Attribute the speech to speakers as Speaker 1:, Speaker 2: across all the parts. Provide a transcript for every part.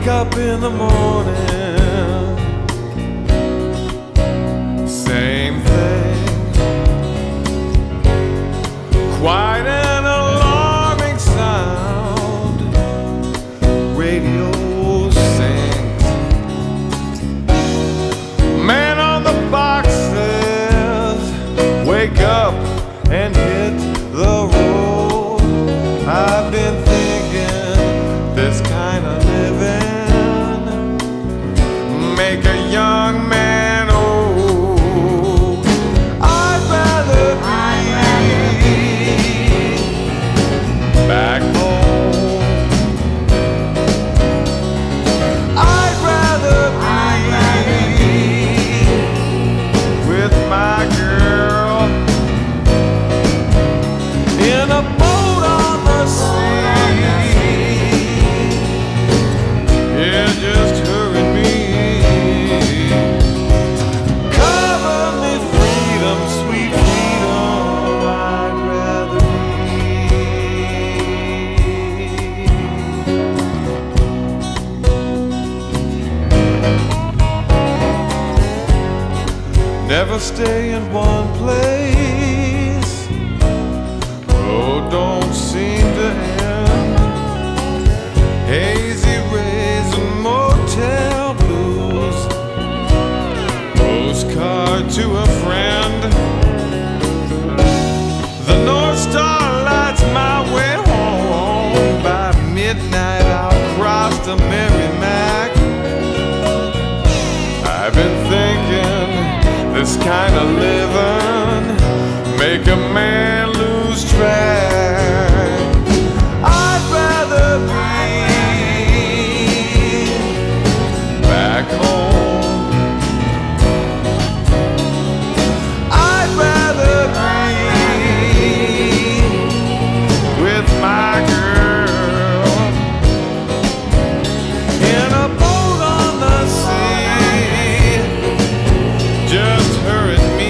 Speaker 1: wake up in the morning, same thing. Quite an alarming sound. Radio sings. Man on the box says, wake up and hit the road. I've been thinking this kind of living make a young man old. I'd rather be back home. I'd rather be with my girl in a boat on the sea. Yeah, just her and me. Cover me, freedom, sweet freedom. I'd rather never stay in one place. Road don't seem to end. Hazy rays and motel blues. Postcard to a friend. The North Star lights my way home. By midnight I'll cross the Merrimack. I've been thinking this kind of living make a man lose track. I'd rather be back home. I'd rather be with my girl in a boat on the sea. Just her and me.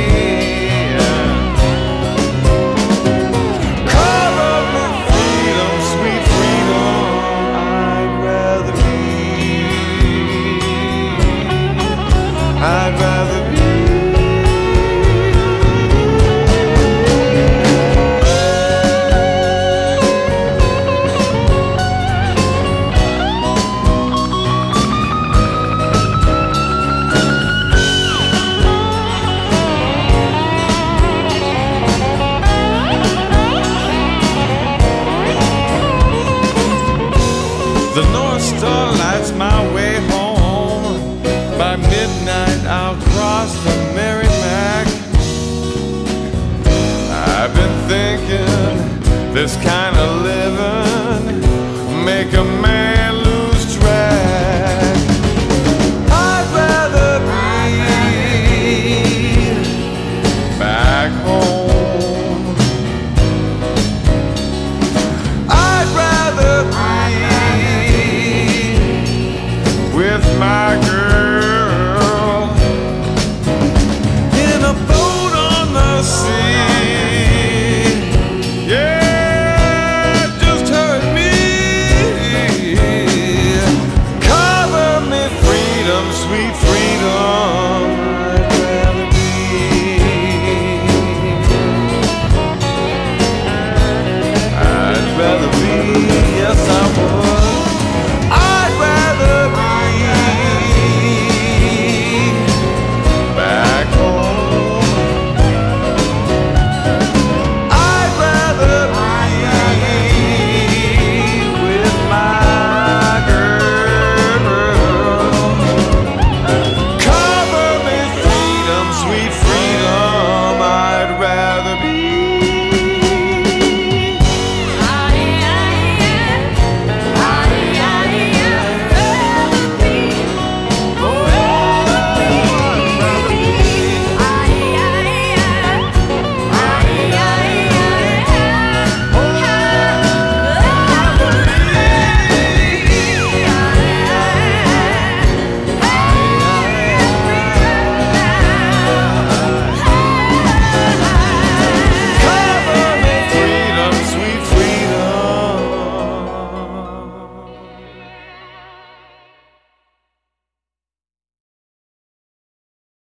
Speaker 1: Cover me, freedom, sweet freedom. I'd rather be. The North Star lights my way home. By midnight I'll cross the Merrimack. I've been thinking this kind of living